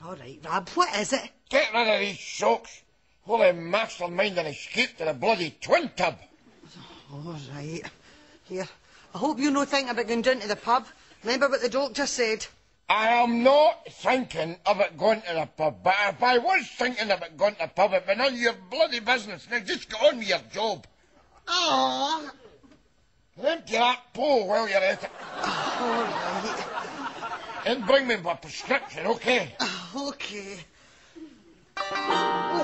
All right, Rab, what is it? Get rid of these socks. Holy mastermind and escape to the bloody twin tub. All right. Here, I hope you no think about going down to the pub. Remember what the doctor said? I am not thinking about going to the pub, but if I was thinking about going to the pub, it'd be none of your bloody business. Now just get on with your job. Oh. Empty that pole while you're at it. All right. And bring me my prescription, okay? Okay.